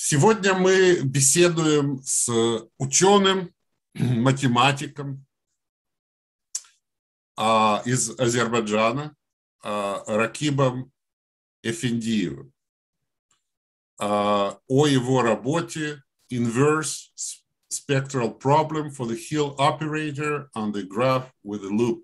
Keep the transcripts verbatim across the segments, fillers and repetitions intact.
Сегодня мы беседуем с ученым, математиком а, из Азербайджана а, Ракибом Эфендиевым а, о его работе Inverse Spectral Problem for the Hill Operator on the Graph with a Loop.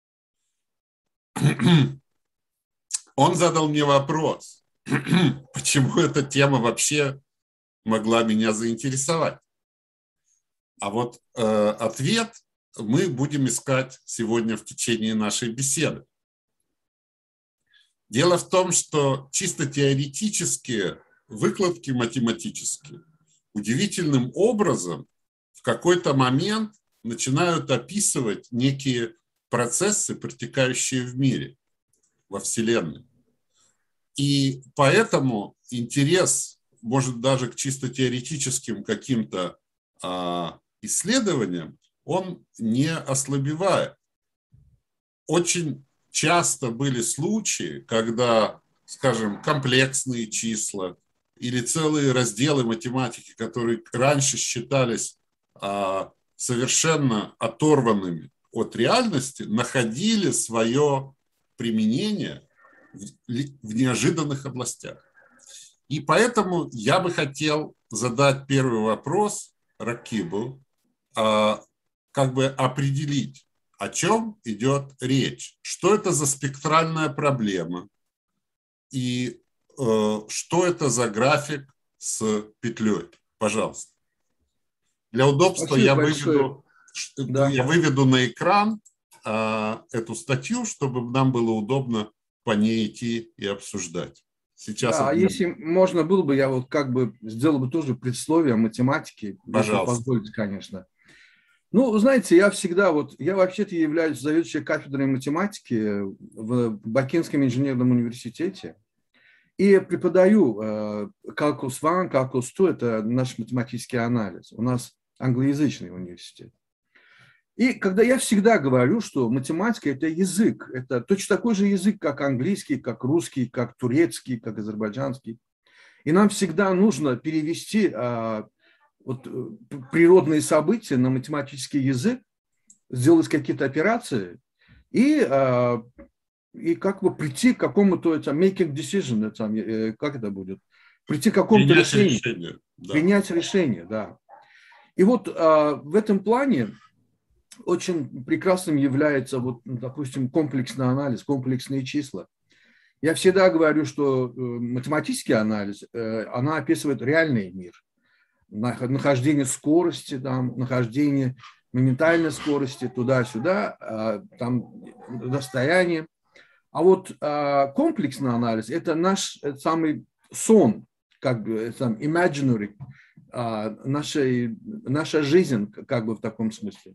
Он задал мне вопрос, почему эта тема вообще могла меня заинтересовать. А вот э, ответ мы будем искать сегодня в течение нашей беседы. Дело в том, что чисто теоретические выкладки математические удивительным образом в какой-то момент начинают описывать некие процессы, протекающие в мире, во Вселенной. И поэтому интерес, может, даже к чисто теоретическим каким-то а, исследованиям, он не ослабевает. Очень часто были случаи, когда, скажем, комплексные числа или целые разделы математики, которые раньше считались а, совершенно оторванными от реальности, находили свое применение в, в неожиданных областях. И поэтому я бы хотел задать первый вопрос Ракибу, а, как бы определить, о чем идет речь, что это за спектральная проблема и э, что это за график с петлей. Пожалуйста. Для удобства я выведу, да. я выведу на экран э, эту статью, чтобы нам было удобно по ней идти и обсуждать. Сейчас да, а если можно было бы, я вот как бы сделал бы тоже предисловие математики, если позволите, конечно. Ну, знаете, я всегда вот, я вообще-то являюсь заведующей кафедрой математики в Бакинском инженерном университете и преподаю э, Calculus один, Calculus два, это наш математический анализ. У нас англоязычный университет. И когда я всегда говорю, что математика – это язык, это точно такой же язык, как английский, как русский, как турецкий, как азербайджанский. И нам всегда нужно перевести а, вот, природные события на математический язык, сделать какие-то операции и, а, и как бы прийти к какому-то там, making decision, там, как это будет, прийти к какому-то решению. Решение, да. Принять решение, да. И вот а, в этом плане очень прекрасным является, вот, допустим, комплексный анализ, комплексные числа. Я всегда говорю, что математический анализ, она описывает реальный мир. Нахождение скорости, там, нахождение моментальной скорости, туда-сюда, там, расстояние. А вот комплексный анализ – это наш самый сон, как бы, там, imaginary, наша, наша жизнь, как бы в таком смысле.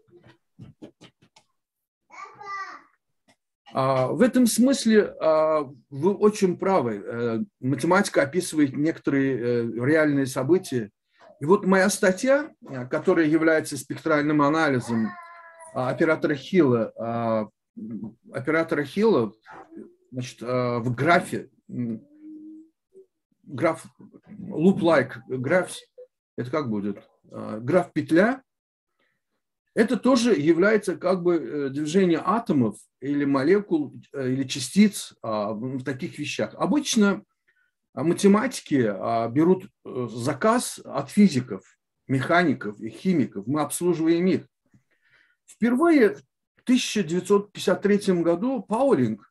В этом смысле вы очень правы. Математика описывает некоторые реальные события. И вот моя статья, которая является спектральным анализом оператора Хилла, оператора Хилла, значит, в графе, граф loop-like graphs, это как будет? Граф петля. Это тоже является как бы движение атомов или молекул, или частиц в таких вещах. Обычно математики берут заказ от физиков, механиков и химиков. Мы обслуживаем их. Впервые в тысяча девятьсот пятьдесят третьем году Паулинг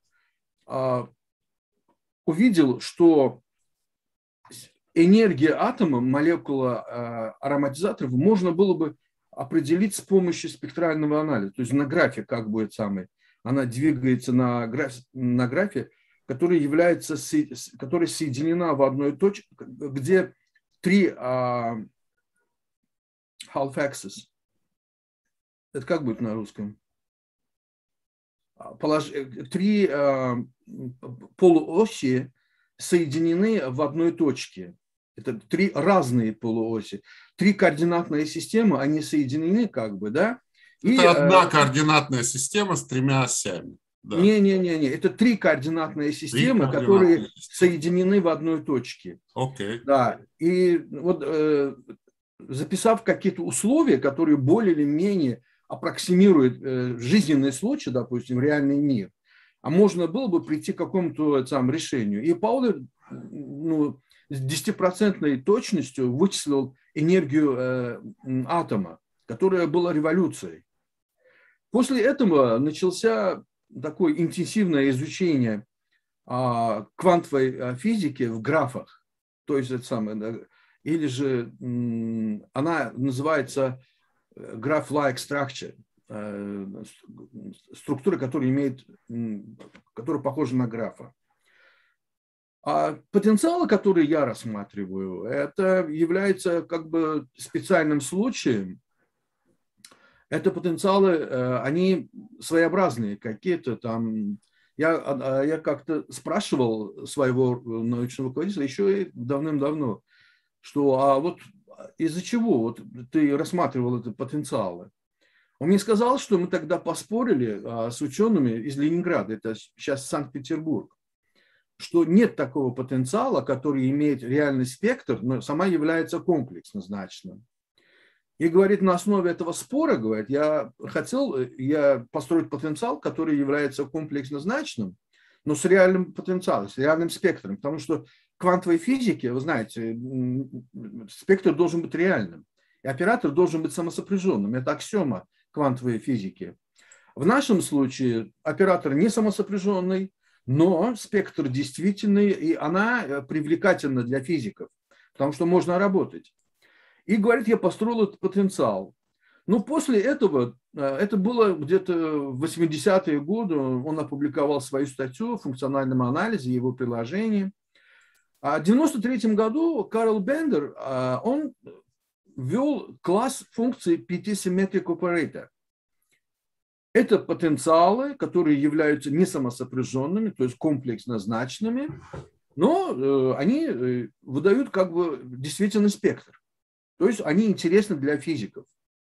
увидел, что энергия атома, молекула ароматизаторов можно было бы определить с помощью спектрального анализа. То есть на графе, как будет самый, она двигается на, граф, на графе, который является, которая соединена в одной точке, где три uh, half axis. Это как будет на русском? Полож... Три uh, полуоси соединены в одной точке. Это три разные полуоси. Три координатные системы, они соединены как бы, да? И, это одна координатная система с тремя осями. Да. Не-не-не, это три координатные системы, три координатные которые системы. Соединены в одной точке. Окей. Да, и вот э, записав какие-то условия, которые более или менее аппроксимируют э, жизненный случай, допустим, реальный мир, а можно было бы прийти к какому-то там решению. И Паулер ну, с десятипроцентной точностью вычислил энергию э, атома, которая была революцией. После этого начался такое интенсивное изучение а, квантовой физики в графах. То есть это самое, или же м, она называется graph-like structure, э, структура, которая имеет, м, которая похожа на графа. А потенциалы, которые я рассматриваю, это является как бы специальным случаем. Это потенциалы, они своеобразные какие-то там. Я, я как-то спрашивал своего научного руководителя еще и давным-давно, что а вот из-за чего вот ты рассматривал эти потенциалы? Он мне сказал, что мы тогда поспорили с учеными из Ленинграда, это сейчас Санкт-Петербург, что нет такого потенциала, который имеет реальный спектр, но сама является комплексно значным. И говорит, на основе этого спора, говорит, я хотел я построить потенциал, который является комплексно значным, но с реальным потенциалом, с реальным спектром. Потому что в квантовой физике, вы знаете, спектр должен быть реальным. И оператор должен быть самосопряженным. Это аксиома квантовой физики. В нашем случае оператор не самосопряженный, но спектр действительный, и она привлекательна для физиков, потому что можно работать. И, говорит, я построил этот потенциал. Но после этого, это было где-то в восьмидесятые годы, он опубликовал свою статью о функциональном анализе, его приложении. А в девяносто третьем году Карл Бендер, он ввел класс функций пи ти-symmetric operator. Это потенциалы, которые являются несамосопряженными, то есть комплексно значными, но они выдают как бы действительно спектр. То есть они интересны для физиков.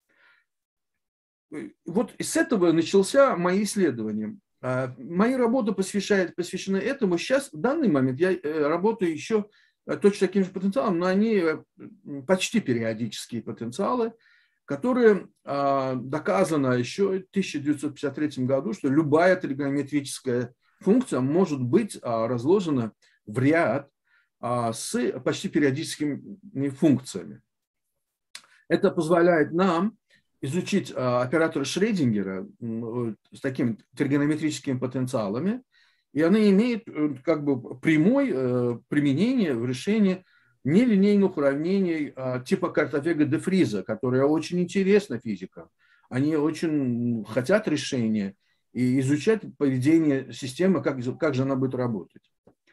Вот с этого начался мои исследования. Мои работы посвящают, посвящены этому. Сейчас, в данный момент, я работаю еще точно таким же потенциалом, но они почти периодические потенциалы, которые доказано еще в тысяча девятьсот пятьдесят третьем году, что любая тригонометрическая функция может быть разложена в ряд с почти периодическими функциями. Это позволяет нам изучить операторы Шрёдингера с такими тригонометрическими потенциалами, и они имеют как бы прямое применение в решении нелинейных уравнений типа Картавега де Фриза, которые очень интересны физикам. Они очень хотят решения и изучать поведение системы, как, как же она будет работать.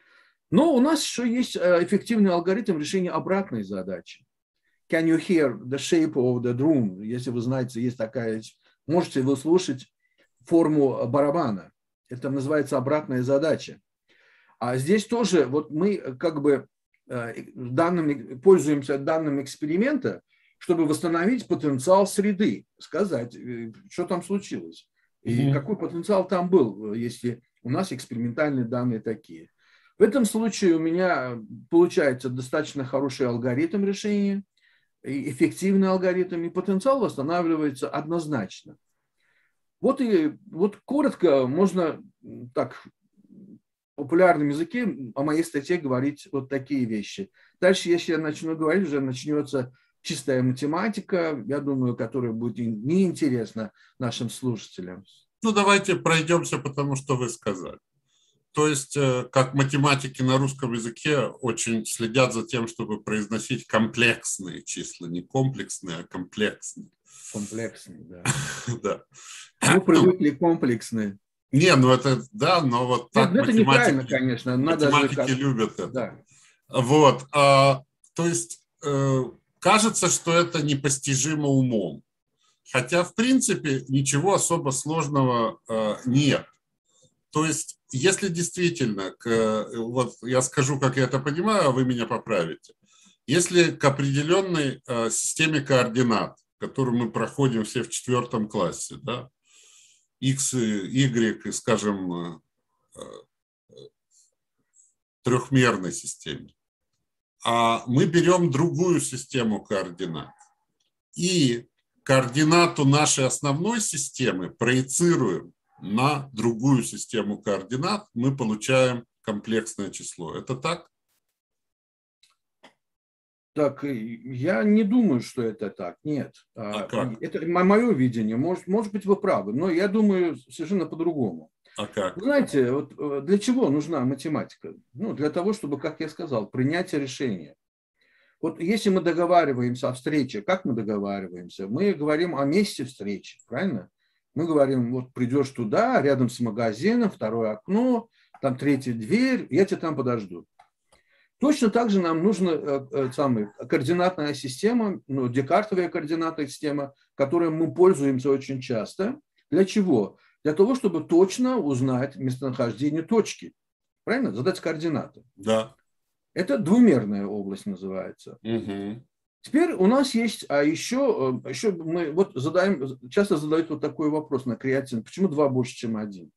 Но у нас еще есть эффективный алгоритм решения обратной задачи. Can you hear the shape of the drum? Если вы знаете, есть такая, можете вы слушать форму барабана. Это называется обратная задача. А здесь тоже вот мы как бы данными, пользуемся данным эксперимента, чтобы восстановить потенциал среды, сказать, что там случилось. И mm-hmm. какой потенциал там был, если у нас экспериментальные данные такие. В этом случае у меня получается достаточно хороший алгоритм решения, эффективный алгоритм, и потенциал восстанавливается однозначно. Вот и вот коротко можно так в популярном языке о моей статье говорить вот такие вещи. Дальше, если я начну говорить, уже начнется чистая математика, я думаю, которая будет неинтересна нашим слушателям. Ну, давайте пройдемся по тому, что вы сказали. То есть, как математики на русском языке очень следят за тем, чтобы произносить комплексные числа, не комплексные, а комплексные. Комплексные, да. Да. Мы привыкли комплексные. Не, ну это, да, но вот так Нет, это неправильно, конечно. Надо математики же... любят это. Да. Вот, а, то есть, э, кажется, что это непостижимо умом. Хотя, в принципе, ничего особо сложного э, нет. То есть, если действительно, к, вот я скажу, как я это понимаю, а вы меня поправите. Если к определенной э, системе координат, которую мы проходим все в четвертом классе, да, x, y, и, скажем, трехмерной системе. А мы берем другую систему координат. И координату нашей основной системы проецируем на другую систему координат, мы получаем комплексное число. Это так? Так, я не думаю, что это так. Нет. А как? Это мое видение. Может, может быть, вы правы, но я думаю совершенно по-другому. А как? Знаете, вот для чего нужна математика? Ну, для того, чтобы, как я сказал, принять решение. Вот если мы договариваемся о встрече, как мы договариваемся? Мы говорим о месте встречи, правильно? Мы говорим, вот придешь туда, рядом с магазином, второе окно, там третья дверь, я тебя там подожду. Точно так же нам нужна э, самая координатная система, ну, декартовая координатная система, которой мы пользуемся очень часто. Для чего? Для того, чтобы точно узнать местонахождение точки. Правильно? Задать координаты. Да. Это двумерная область называется. Угу. Теперь у нас есть, а еще, еще мы вот задаем, часто задают вот такой вопрос на креатин. Почему два больше, чем один?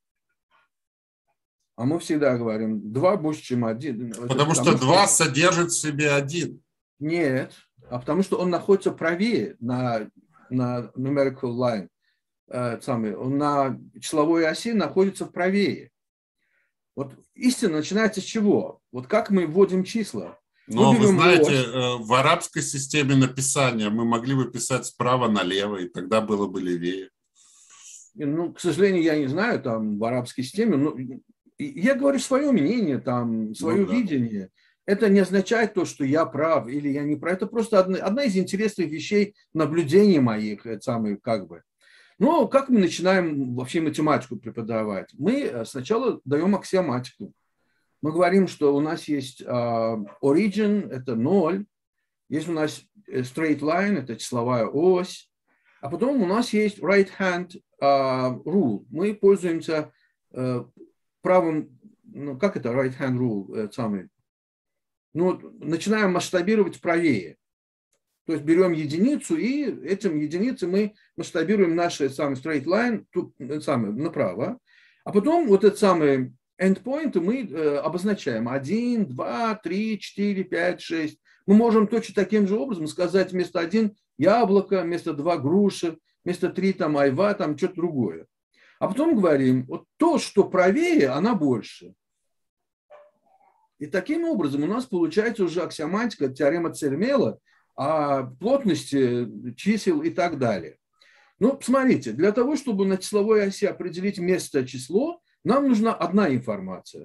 А мы всегда говорим, два больше, чем один. Потому, потому что два содержит в себе один. Нет, а потому что он находится правее на, на numerical line. Э, самый, он на числовой оси находится правее. Вот истина начинается с чего? Вот как мы вводим числа? Но вы знаете, ось. В арабской системе написания мы могли бы писать справа налево, и тогда было бы левее. Ну, к сожалению, я не знаю, там в арабской системе, но я говорю свое мнение, там, свое ну, да. видение. Это не означает то, что я прав или я не прав. Это просто одна, одна из интересных вещей наблюдений моих, это самое, как бы. Но как мы начинаем вообще математику преподавать? Мы сначала даем аксиоматику. Мы говорим, что у нас есть uh, origin, это ноль, есть у нас straight line, это числовая ось, а потом у нас есть right hand uh, rule. Мы пользуемся uh, правым, ну как это right hand rule, это самый, ну, начинаем масштабировать правее. То есть берем единицу, и этим единицей мы масштабируем наш самый straight line тут, самый, направо. А потом вот этот самый endpoint мы э, обозначаем один, два, три, четыре, пять, шесть. Мы можем точно таким же образом сказать вместо один яблоко, вместо два груша, вместо три там айва, там что-то другое. А потом говорим, вот то, что правее, она больше. И таким образом у нас получается уже аксиоматика, теорема Цермела о плотности чисел и так далее. Ну, посмотрите, для того, чтобы на числовой оси определить место число, нам нужна одна информация.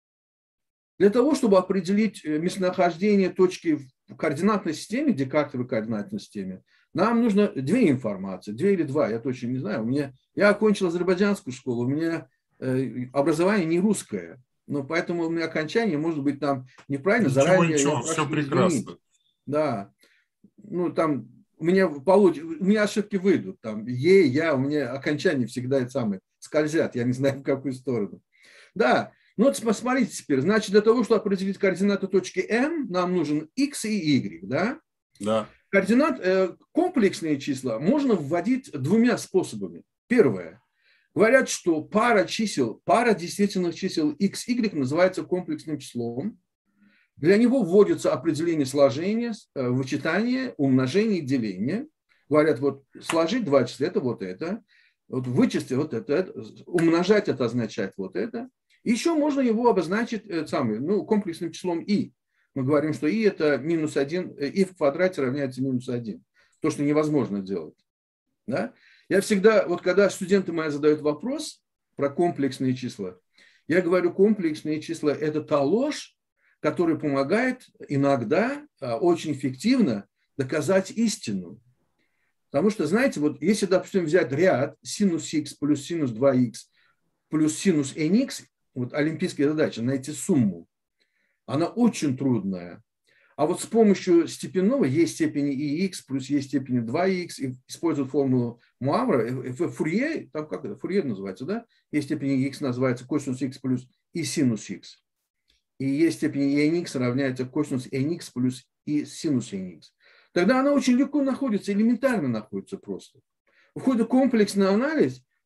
Для того, чтобы определить местонахождение точки в координатной системе, декартовой координатной системе, нам нужно две информации, две или два, я точно не знаю. У меня, я окончил азербайджанскую школу, у меня э, образование не русское, но поэтому у меня окончание может быть там неправильно. Ничего, заранее ничего, все прекрасно. Извинить. Да. Ну, там у меня, получ... у меня ошибки выйдут. Там Е, Я, у меня окончания всегда это самое, скользят, я не знаю, в какую сторону. Да, ну вот посмотрите теперь. Значит, для того, чтобы определить координаты точки М, нам нужен X и Y, да? Да. Координат, э, комплексные числа можно вводить двумя способами. Первое. Говорят, что пара чисел, пара действительных чисел X, Y называется комплексным числом. Для него вводится определение сложения, вычитания, умножения и деления. Говорят, вот сложить два числа – это вот это, вот вычесть вот это, это, умножать – это означает вот это. Еще можно его обозначить самый, ну, комплексным числом i. Мы говорим, что i – это минус один, i в квадрате равняется минус один. То, что невозможно делать. Да? Я всегда, вот когда студенты мои задают вопрос про комплексные числа, я говорю, комплексные числа – это та ложь, который помогает иногда очень эффективно доказать истину. Потому что, знаете, вот если, допустим, взять ряд синус х плюс синус два х плюс синус nx, вот олимпийская задача, найти сумму, она очень трудная. А вот с помощью степенного e степени ix плюс e степени два х используют формулу Муавра, Фурье, там как это, Фурье называется, да? e степени x называется косинус х плюс и синус х. И e степени nx равняется косинус nx плюс и синус nx. Тогда она очень легко находится, элементарно находится просто. В ходе комплексный анализ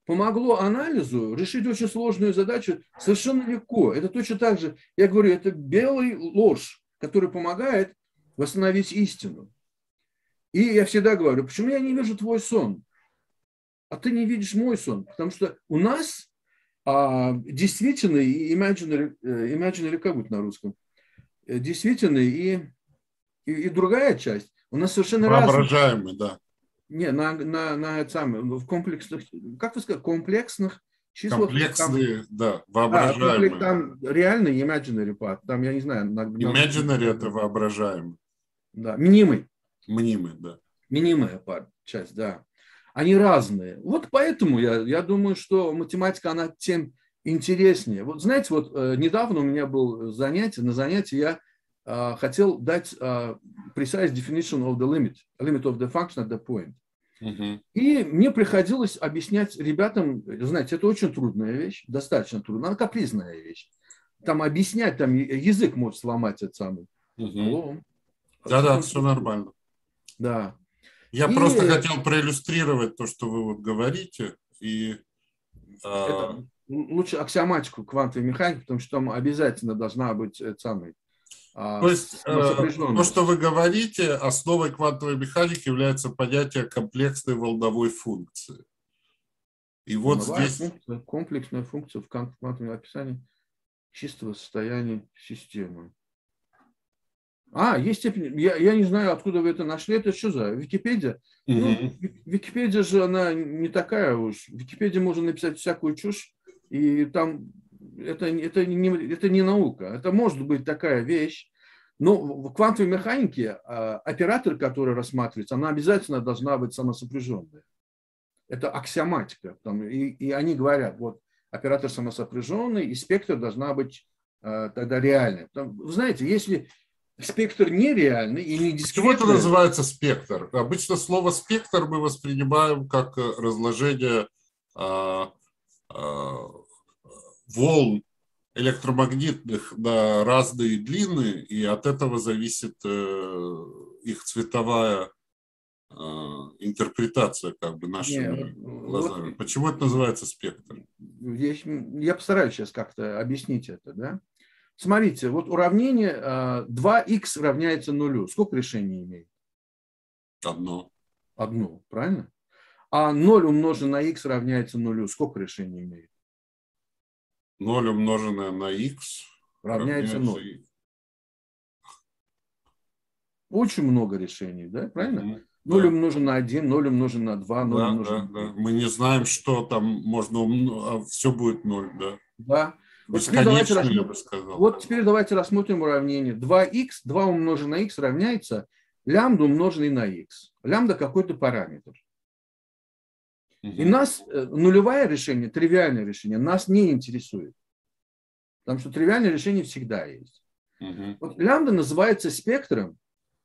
помогло анализу решить очень сложную задачу совершенно легко. Это точно так же, я говорю, это белый ложь, который помогает восстановить истину. И я всегда говорю, почему я не вижу твой сон, а ты не видишь мой сон? Потому что у нас а, действительный и imaginary, imaginary, как будет на русском, действительный и, и, и другая часть. У нас совершенно разные. Воображаемый, да. Не, на, на, на самом, в комплексных, как вы сказали, комплексных числах. Комплексные, там, да, воображаемые. А, там реально imaginary part, там, я не знаю. На, imaginary на, это воображаемый. Да, мнимый. Мнимый, да. Мнимая part, часть, да. Они разные. Вот поэтому я, я думаю, что математика, она тем интереснее. Вот знаете, вот э, недавно у меня было занятие, на занятии я э, хотел дать э, precise definition of the limit, limit of the function at the point. Uh-huh. И мне приходилось объяснять ребятам, знаете, это очень трудная вещь, достаточно трудная, она капризная вещь. Там объяснять, там язык может сломать этот самый. Uh-huh. Да-да, все нормально. Да. Я и... просто хотел проиллюстрировать то, что вы вот говорите. И, это, э... лучше аксиоматику квантовой механики, потому что там обязательно должна быть самый. То есть э, то, что вы говорите, основой квантовой механики является понятие комплексной волновой функции. И вот волновая здесь... функция, комплексная функция в квантовом описании чистого состояния системы. А, есть степень, я, я не знаю, откуда вы это нашли, это что за Википедия? Mm-hmm. Ну, Википедия же, она не такая уж. В Википедии можно написать всякую чушь, и там это, это, не, это не наука, это может быть такая вещь. Но в квантовой механике оператор, который рассматривается, она обязательно должна быть самосопряженная. Это аксиоматика. И, и они говорят, вот оператор самосопряженный, и спектр должна быть тогда реальной. Вы знаете, если... Спектр нереальный и не дискретный. Почему это называется спектр? Обычно слово спектр мы воспринимаем как разложение а, а, волн электромагнитных на разные длины, и от этого зависит э, их цветовая э, интерпретация как бы нашими Нет, глазами. Вот, почему это называется спектр? Я, я постараюсь сейчас как-то объяснить это, да? Смотрите, вот уравнение два икс равняется нулю. Сколько решений имеет? Одно. Одно, правильно? А ноль умноженное на х равняется нулю. Сколько решений имеет? ноль умноженное на х равняется ноль. Очень много решений, да? Правильно? Угу, ноль да. умноженное на один, ноль умноженное на два, ноль да, умноженное да, на да. Мы не знаем, что там можно умножить, а все будет ноль, да. Да. Вот теперь, давайте рассмотрим, вот теперь давайте рассмотрим уравнение. два икс, два умноженное на х равняется лямбда умноженный на х. Лямбда какой-то параметр. Угу. И нас нулевое решение, тривиальное решение, нас не интересует. Потому что тривиальное решение всегда есть. Угу. Вот лямбда называется спектром.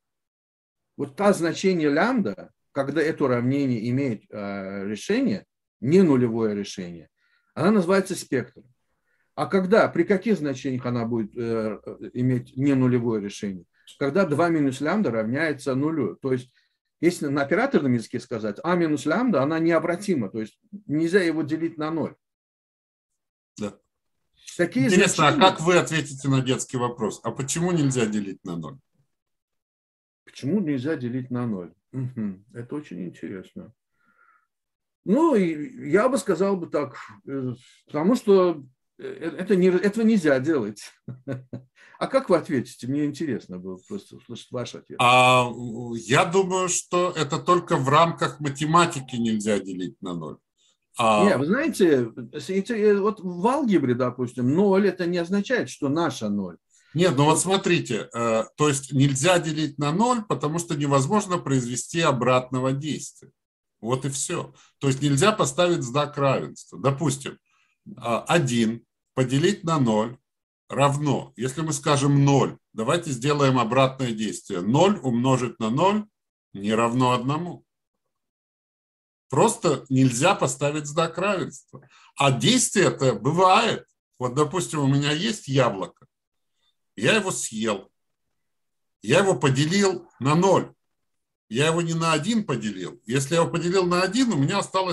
Вот то значение лямбда, когда это уравнение имеет э, решение, не нулевое решение, она называется спектром. А когда, при каких значениях она будет э, иметь не нулевое решение? Когда два минус лямбда равняется нулю. То есть, если на операторном языке сказать, а минус лямбда, она необратима. То есть, нельзя его делить на ноль. Да. Такие Интересно, значения... а как вы ответите на детский вопрос? А почему нельзя делить на ноль? Почему нельзя делить на ноль? Угу. Это очень интересно. Ну, я бы сказал бы так, потому что это не, этого нельзя делать. А как вы ответите? Мне интересно было просто услышать ваш ответ. А, я думаю, что это только в рамках математики нельзя делить на ноль. А... Не, вы знаете, вот в алгебре, допустим, ноль это не означает, что наша ноль. Нет, ну вот смотрите, то есть нельзя делить на ноль, потому что невозможно произвести обратного действия. Вот и все. То есть нельзя поставить знак равенства. Допустим, один поделить на ноль равно, если мы скажем ноль, давайте сделаем обратное действие. ноль умножить на ноль не равно одному. Просто нельзя поставить знак равенства. А действие-то бывает. Вот, допустим, у меня есть яблоко. Я его съел. Я его поделил на ноль. Я его не на один поделил. Если я его поделил на один, у меня осталось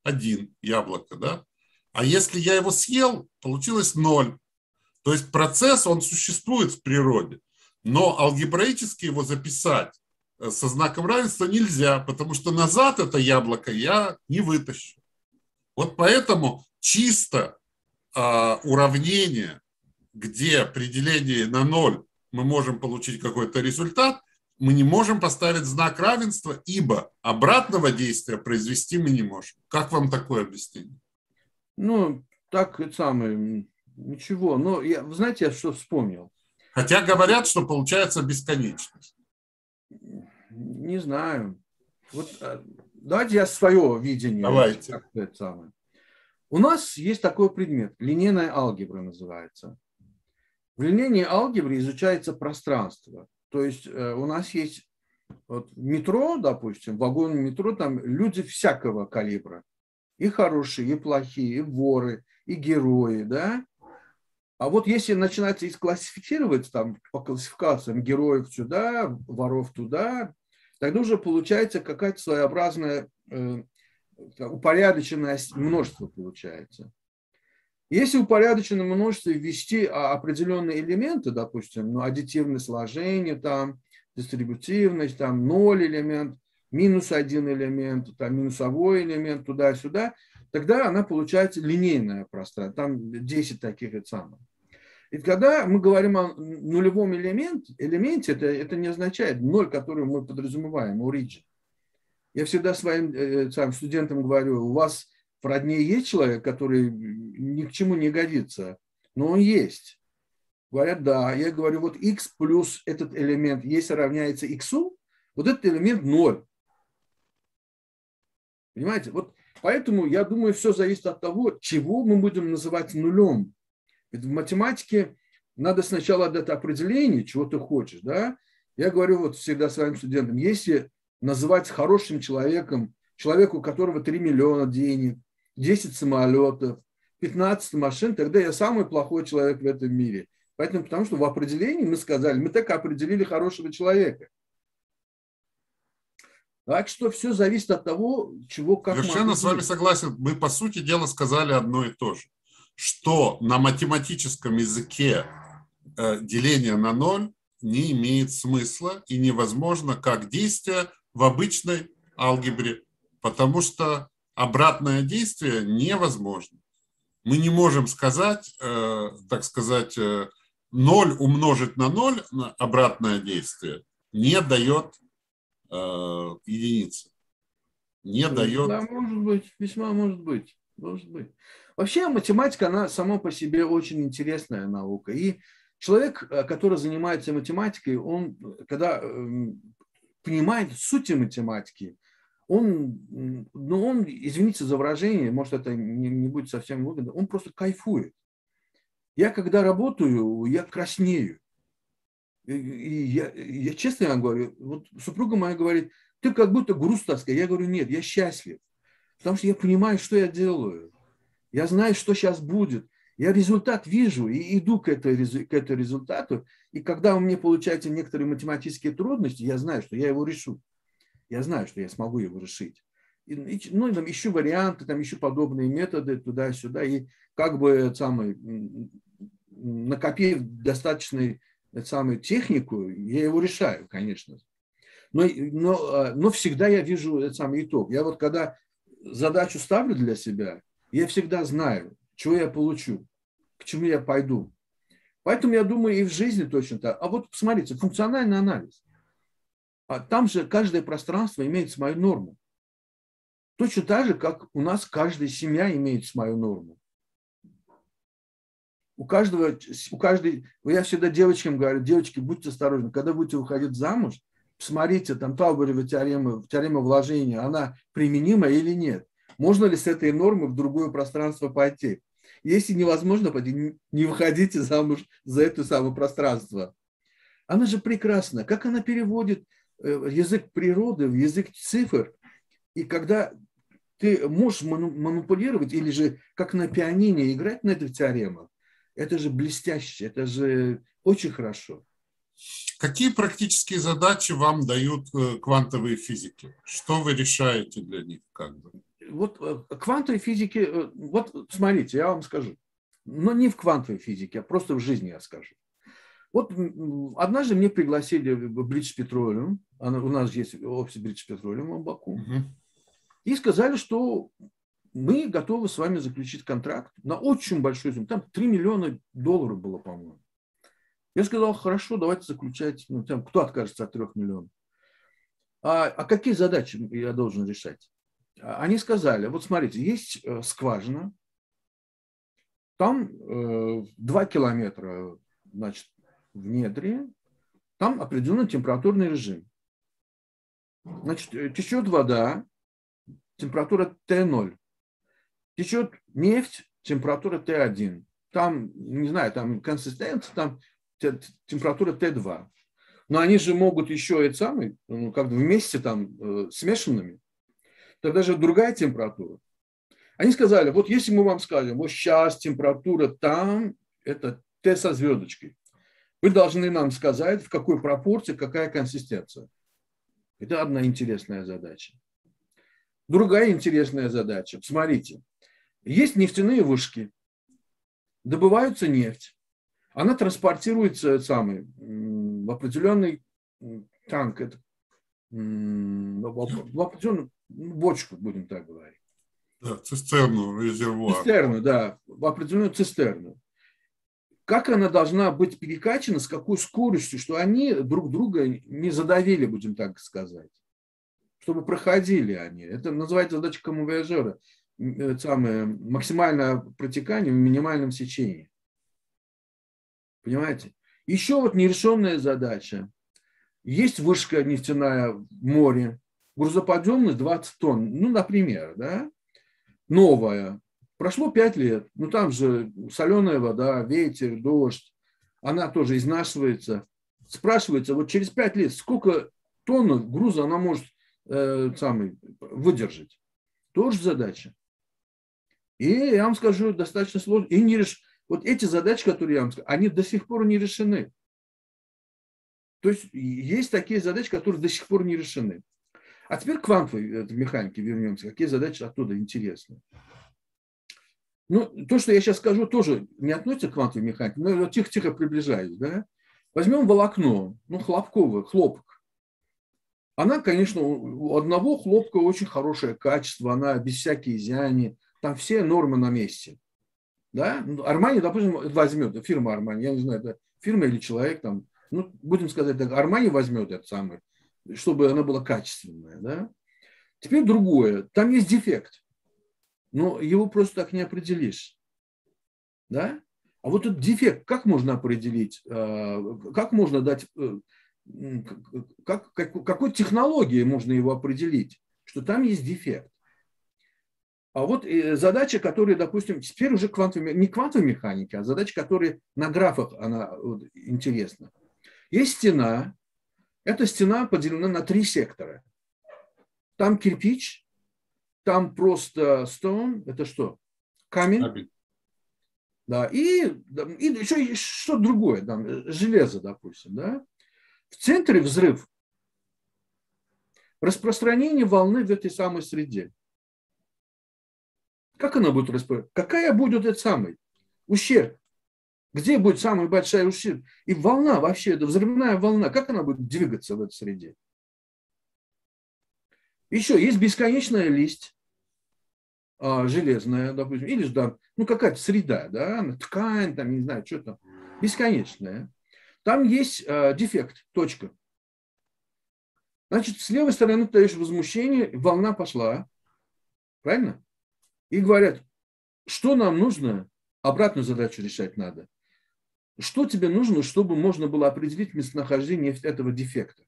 один яблоко, да? А если я его съел, получилось ноль. То есть процесс, он существует в природе, но алгебраически его записать со знаком равенства нельзя, потому что назад это яблоко я не вытащу. Вот поэтому чисто э, уравнение, где при делении на ноль мы можем получить какой-то результат, мы не можем поставить знак равенства, ибо обратного действия произвести мы не можем. Как вам такое объяснение? Ну, так это самое, ничего. Но я, вы знаете, я что вспомнил? Хотя говорят, что получается бесконечность. Не знаю. Вот давайте я свое видение. Давайте. Как это самое. У нас есть такой предмет, линейная алгебра называется. В линейной алгебре изучается пространство. То есть у нас есть вот, метро, допустим, вагон метро, там люди всякого калибра. И хорошие, и плохие, и воры, и герои, да? А вот если начинать их классифицировать там, по классификациям героев сюда, воров туда, тогда уже получается какая-то своеобразная э, упорядоченное множество получается. Если упорядоченное множество ввести определенные элементы, допустим, ну, аддитивное сложение, там, дистрибутивность, там, ноль элемент, минус один элемент, там, минусовой элемент, туда-сюда, тогда она получается линейное пространство, там десять таких и самых. И когда мы говорим о нулевом элементе, элементе это, это не означает ноль, который мы подразумеваем, origin. Я всегда своим э, своим студентам говорю, у вас в родне есть человек, который ни к чему не годится, но он есть. Говорят, да. Я говорю, вот x плюс этот элемент, если равняется x, вот этот элемент ноль. Понимаете? Вот поэтому, я думаю, все зависит от того, чего мы будем называть нулем. Ведь в математике надо сначала дать определение, чего ты хочешь. Да? Я говорю вот всегда своим студентам, если называть хорошим человеком, человеку, у которого три миллиона денег, десять самолетов, пятнадцать машин, тогда я самый плохой человек в этом мире. Поэтому, потому что в определении мы сказали, мы так определили хорошего человека. Так что все зависит от того, чего как. Совершенно с вами согласен. Мы, по сути дела, сказали одно и то же. Что на математическом языке э, деление на ноль не имеет смысла и невозможно как действие в обычной алгебре, потому что обратное действие невозможно. Мы не можем сказать, э, так сказать, э, ноль умножить на ноль, на обратное действие, не дает э, единицы. Не дает... Да, может быть, весьма может быть. Может быть. Вообще математика, она сама по себе очень интересная наука. И человек, который занимается математикой, он, когда понимает суть математики, он, ну, он, извините за выражение, может, это не, не будет совсем выгодно, он просто кайфует. Я, когда работаю, я краснею. И я, я честно вам говорю, вот супруга моя говорит, ты как будто груз таскаешь. Я говорю, нет, я счастлив. Потому что я понимаю, что я делаю. Я знаю, что сейчас будет. Я результат вижу и иду к этому, к этому результату. И когда у меня получаются некоторые математические трудности, я знаю, что я его решу. Я знаю, что я смогу его решить. И, ну, там, ищу варианты, там, ищу подобные методы туда-сюда. И как бы самый, накопив достаточную самую технику, я его решаю, конечно. Но, но, но всегда я вижу этот самый итог. Я вот когда задачу ставлю для себя, я всегда знаю, чего я получу, к чему я пойду. Поэтому я думаю, и в жизни точно так. А вот посмотрите, функциональный анализ. А там же каждое пространство имеет свою норму. Точно так же, как у нас каждая семья имеет свою норму. У каждого, у каждой, я всегда девочкам говорю, девочки, будьте осторожны, когда будете выходить замуж, посмотрите, там Тауберева теорема, теорема вложения, она применима или нет. Можно ли с этой нормы в другое пространство пойти? Если невозможно пойти, не выходите замуж за это самое пространство. Она же прекрасна. Как она переводит язык природы в язык цифр. И когда ты можешь манипулировать или же как на пианино играть на этих теоремах, это же блестяще, это же очень хорошо. Какие практические задачи вам дают квантовые физики? Что вы решаете для них? Как бы? вот квантовой физики, вот смотрите, я вам скажу, но не в квантовой физике, а просто в жизни я скажу. Вот однажды мне пригласили в British Petroleum, у нас есть офис British Petroleum в Баку, uh-huh. и сказали, что мы готовы с вами заключить контракт на очень большой сумму. Там три миллиона долларов было, по-моему. Я сказал, хорошо, давайте заключать. Ну, там, кто откажется от трех миллионов? А, а какие задачи я должен решать? Они сказали, вот смотрите, есть скважина, там э, два километра, значит, в недре, там определенный температурный режим. Значит, течет вода, температура Т ноль. Течет нефть, температура Т один. Там, не знаю, там консистенция, там температура Т два. Но они же могут еще и самые, ну, как бы вместе там э, смешанными. Тогда же другая температура. Они сказали, вот если мы вам скажем, вот сейчас температура там, это Т со звездочкой. Вы должны нам сказать, в какой пропорции, какая консистенция. Это одна интересная задача. Другая интересная задача. Смотрите, есть нефтяные вышки, добывается нефть, она транспортируется самый, в определенный танк, это, в определенную бочку, будем так говорить. Да, цистерну, резервуар. Цистерну, да, в определенную цистерну. Как она должна быть перекачана, с какой скоростью, что они друг друга не задавили, будем так сказать. Чтобы проходили они. Это называется задача камувояжера. Самое максимальное протекание в минимальном сечении. Понимаете? Еще вот нерешенная задача. Есть вышка нефтяная в море, грузоподъемность двадцать тонн, ну, например, да, новая. Прошло пять лет, ну там же соленая вода, ветер, дождь, она тоже изнашивается. Спрашивается, вот через пять лет сколько тонн груза она может э, самый, выдержать? Тоже задача. И я вам скажу, достаточно сложно. И не реш... Вот эти задачи, которые я вам скажу, они до сих пор не решены. То есть есть такие задачи, которые до сих пор не решены. А теперь к квантовой механике вернемся. Какие задачи оттуда интересны? Ну, то, что я сейчас скажу, тоже не относится к квантовой механике, но я тихо-тихо приближаюсь. Да? Возьмем волокно, ну, хлопковое, хлопок. Она, конечно, у одного хлопка очень хорошее качество, она без всякой изяни, там все нормы на месте. Да? Армани, допустим, возьмет, фирма Армани, я не знаю, это фирма или человек, там, ну, будем сказать, так, Армани возьмет это самое, чтобы она была качественная. Да? Теперь другое, там есть дефект. Но его просто так не определишь. Да? А вот этот дефект, как можно определить, как можно дать, как, как, какой технологией можно его определить, что там есть дефект. А вот задача, которая, допустим, теперь уже квантовой, не квантовой механики, а задача, которая на графах она вот, интересна. Есть стена, эта стена поделена на три сектора. Там кирпич, там просто stone, это что? Камень. Камень. Да, и, и еще что-то другое, там, железо, допустим. Да? В центре взрыв. Распространение волны в этой самой среде. Как она будет распространяться? Какая будет этот самый ущерб? Где будет самый большой ущерб? И волна вообще, это взрывная волна, как она будет двигаться в этой среде? Еще есть бесконечная листь. Железная, допустим, или же да, ну какая-то среда, да, ткань, там, не знаю, что там, бесконечная. Там есть э, дефект, точка. Значит, с левой стороны ты даешь возмущение, волна пошла, правильно? И говорят, что нам нужно, обратную задачу решать надо. Что тебе нужно, чтобы можно было определить местонахождение этого дефекта?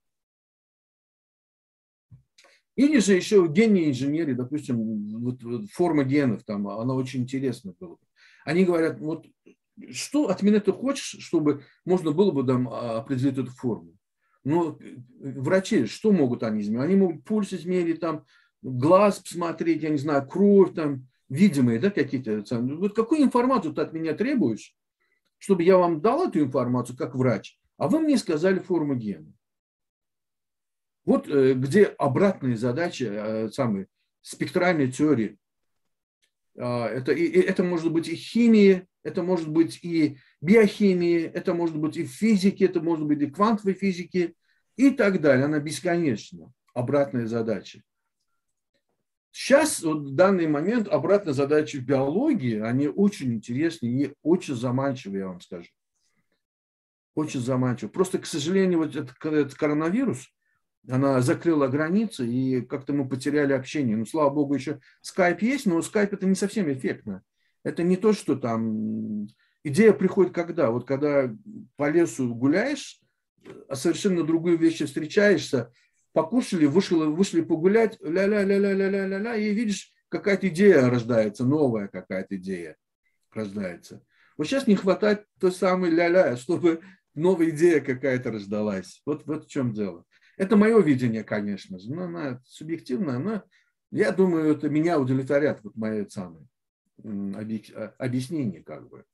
Или же еще гении инженерии, допустим, вот, вот форма генов, там, она очень интересна была. Они говорят, вот что от меня ты хочешь, чтобы можно было бы там определить эту форму? Ну, врачи, что могут они измерить? Они могут пульс измерить, там, глаз посмотреть, я не знаю, кровь, там, видимые, да, какие-то. Вот какую информацию ты от меня требуешь, чтобы я вам дал эту информацию как врач, а вы мне сказали форму гена? Вот где обратные задачи, самые, спектральной теории. Это, и, это может быть и химия, это может быть и биохимия, это может быть и в физике, это может быть и в квантовой физике и так далее. Она бесконечна, обратная задача. Сейчас, вот в данный момент, обратная задача в биологии, они очень интересные и очень заманчивые, я вам скажу. Очень заманчивые. Просто, к сожалению, вот этот, этот коронавирус, она закрыла границы, и как-то мы потеряли общение. Ну, слава богу, еще скайп есть, но скайп это не совсем эффектно. Это не то, что там... Идея приходит когда? Вот когда по лесу гуляешь, а совершенно другую вещь встречаешься, покушали, вышли, вышли погулять, ля-ля-ля-ля-ля-ля-ля, и видишь, какая-то идея рождается, новая какая-то идея рождается. Вот сейчас не хватает той самой ля-ля, чтобы новая идея какая-то рождалась. Вот, вот в чем дело. Это мое видение, конечно же, но она субъективная, но я думаю, это меня удовлетворят, вот мои самые объяснения, как бы.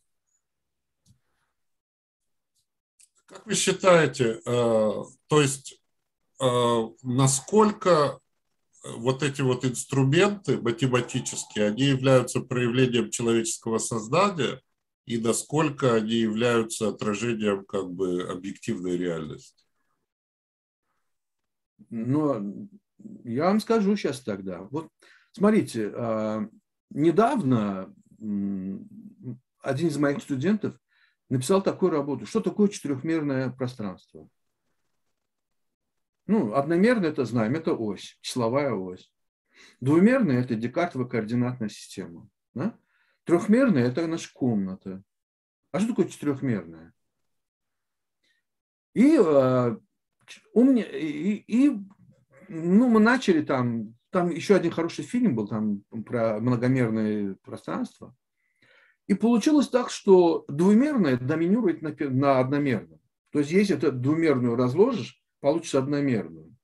Как вы считаете, то есть насколько вот эти вот инструменты математические, они являются проявлением человеческого сознания, и насколько они являются отражением как бы объективной реальности? Но я вам скажу сейчас тогда. Вот смотрите, недавно один из моих студентов написал такую работу. Что такое четырехмерное пространство? Ну, одномерное это знаем, это ось, числовая ось. Двумерное это Декартова координатная система. Да? Трехмерное это наша комната. А что такое четырехмерное? И Он мне, и, и ну, мы начали там, там еще один хороший фильм был там про многомерное пространство. И получилось так, что двумерное доминирует на, на одномерном. То есть, если ты двумерную разложишь, получишь одномерную.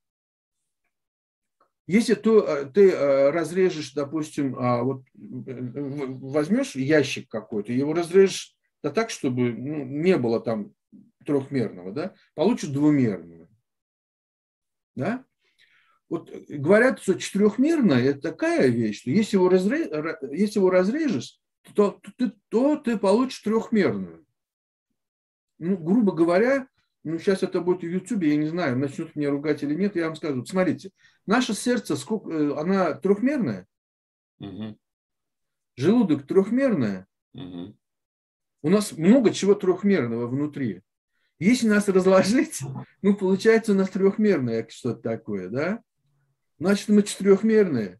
Если ты, ты разрежешь, допустим, вот, возьмешь ящик какой-то, его разрежешь да так, чтобы ну, не было там трехмерного, да, получишь двумерную. Да? Вот говорят, что четырехмерная это такая вещь, что если его, разре... если его разрежешь, то, то, то, то ты получишь трехмерную. Ну, грубо говоря, ну, сейчас это будет в Ютубе, я не знаю, начнут меня ругать или нет, я вам скажу. Смотрите, наше сердце, сколько, она трехмерная, угу. Желудок трехмерная, угу. У нас много чего трехмерного внутри. Если нас разложить, ну, получается у нас трехмерное что-то такое, да? Значит, мы четырехмерные.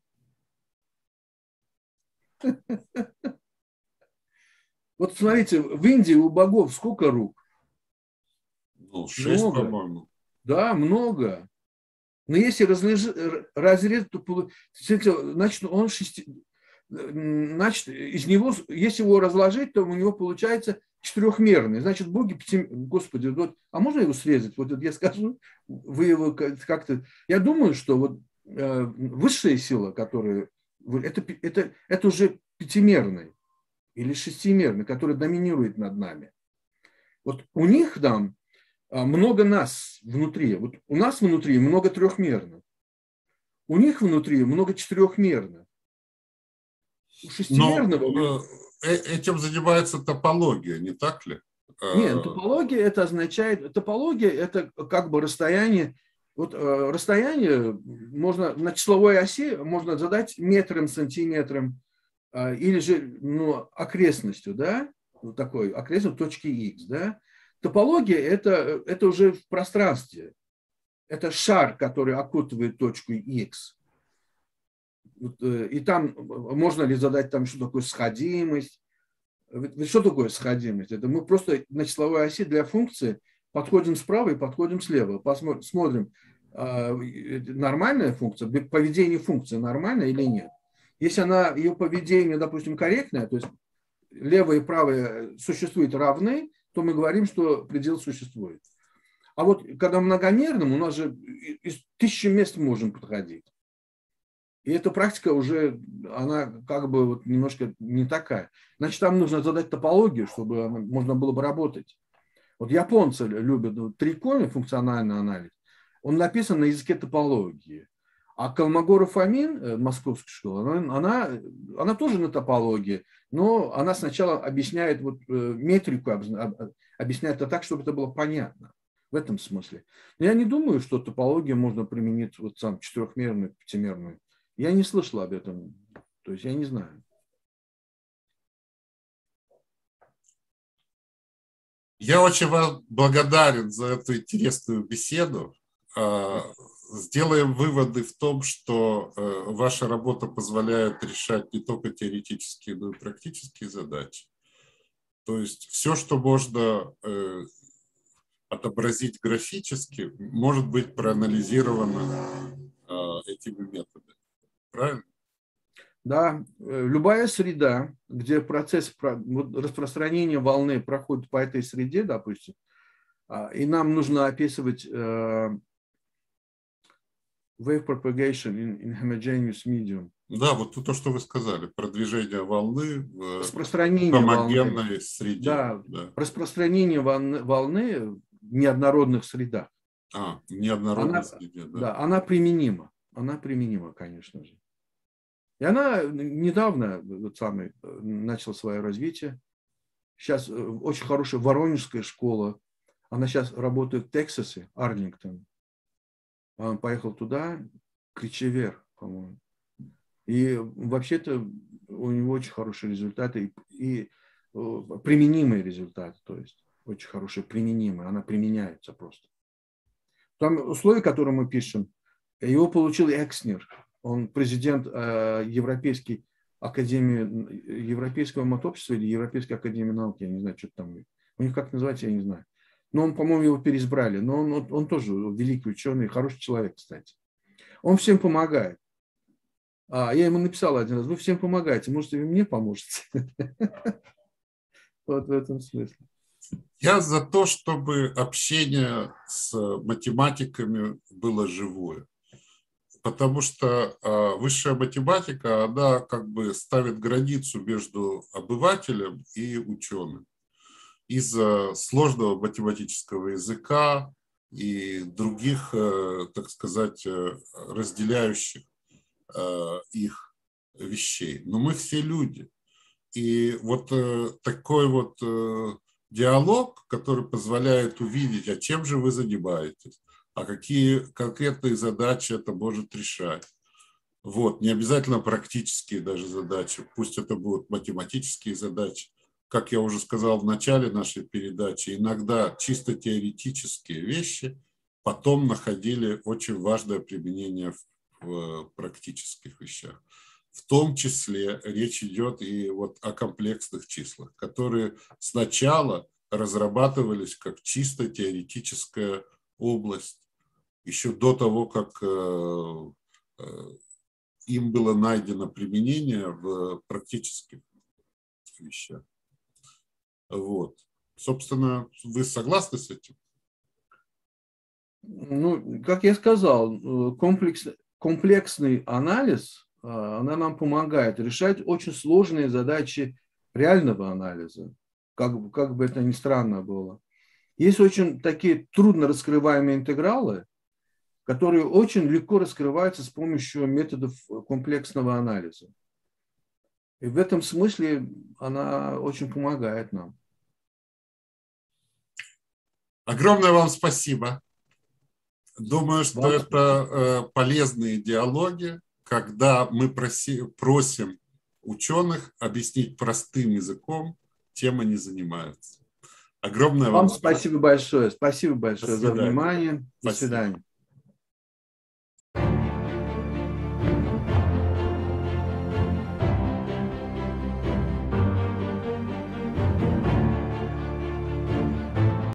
Вот смотрите, в Индии у богов сколько рук? Ну, шесть, по-моему. Да, много. Но если разрезать, то значит, он шести... Значит, из него, если его разложить, то у него получается четырехмерный. Значит, боги, Господи, вот, а можно его срезать? Вот я скажу, вы его как-то... Я думаю, что вот э, высшая сила, которая... Это, это, это уже пятимерный или шестимерный, который доминирует над нами. Вот у них там много нас внутри. Вот у нас внутри много трехмерных. У них внутри много четырехмерных. Шестимерного. Но этим занимается топология, не так ли? Нет, топология это означает, топология это как бы расстояние, вот расстояние можно на числовой оси можно задать метром, сантиметром или же ну, окрестностью, да, вот такой окрестностью точки X, да. Топология это, это уже в пространстве, это шар, который окутывает точку X. И там можно ли задать там, что такое сходимость. Что такое сходимость? Это мы просто на числовой оси для функции подходим справа и подходим слева. Посмотрим, смотрим, нормальная функция, поведение функции нормально или нет. Если она, ее поведение, допустим, корректное, то есть левое и правое существуют равны, то мы говорим, что предел существует. А вот когда многомерным, у нас же из тысячи мест можем подходить. И эта практика уже, она как бы вот немножко не такая. Значит, там нужно задать топологию, чтобы можно было бы работать. Вот японцы любят ну, трикоми, функциональный анализ. Он написан на языке топологии. А Колмогоров Амин, московская школа, она, она, она тоже на топологии, но она сначала объясняет вот, метрику, объясняет это так, чтобы это было понятно. В этом смысле. Но я не думаю, что топологию можно применить вот сам четырехмерную, пятимерную. Я не слышал об этом. То есть я не знаю. Я очень вам благодарен за эту интересную беседу. Сделаем выводы в том, что ваша работа позволяет решать не только теоретические, но и практические задачи. То есть все, что можно отобразить графически, может быть проанализировано этими методами. Правильно? Да, любая среда, где процесс распространения волны проходит по этой среде, допустим, и нам нужно описывать wave propagation in, in homogeneous medium. Да, вот то, что вы сказали, продвижение волны в распространение гомогенной волны. среде. Да, да, распространение волны, волны в неоднородных средах. А, в неоднородной она, среде, да. Да, она применима. Она применима, конечно же. И она недавно вот самый, начала свое развитие. Сейчас очень хорошая воронежская школа. Она сейчас работает в Тексасе, Арлингтон. Он поехал туда, Кричевер, по-моему. И вообще-то у него очень хорошие результаты и, и применимые результаты. То есть очень хорошие, применимые. Она применяется просто. Там условия, которые мы пишем, его получил Экснер. Он президент э, Европейской академии, Европейского мотобщества или Европейской академии наук, я не знаю, что там. У них как называется, я не знаю. Но он, по-моему, его переизбрали. Но он, он, он тоже великий ученый, хороший человек, кстати. Он всем помогает. А, я ему написал один раз, вы всем помогаете, может, и вы мне поможете. Вот в этом смысле. Я за то, чтобы общение с математиками было живое. Потому что высшая математика, она как бы ставит границу между обывателем и ученым. Из-за сложного математического языка и других, так сказать, разделяющих их вещей. Но мы все люди. И вот такой вот диалог, который позволяет увидеть, а чем же вы занимаетесь, а какие конкретные задачи это может решать. Вот, не обязательно практические даже задачи, пусть это будут математические задачи. Как я уже сказал в начале нашей передачи, иногда чисто теоретические вещи потом находили очень важное применение в практических вещах. В том числе речь идет и вот о комплексных числах, которые сначала разрабатывались как чисто теоретическая область, еще до того, как им было найдено применение в практических вещах. Вот. Собственно, вы согласны с этим? Ну, как я сказал, комплекс, комплексный анализ, она нам помогает решать очень сложные задачи реального анализа, как, как бы это ни странно было. Есть очень такие трудно раскрываемые интегралы, которые очень легко раскрываются с помощью методов комплексного анализа. И в этом смысле она очень помогает нам. Огромное вам спасибо. Думаю, что Вам это спасибо. Полезные диалоги, когда мы проси, просим ученых объяснить простым языком, чем они занимаются. Огромное вам, вам спасибо большое. Спасибо большое за внимание. До Спасибо. свидания.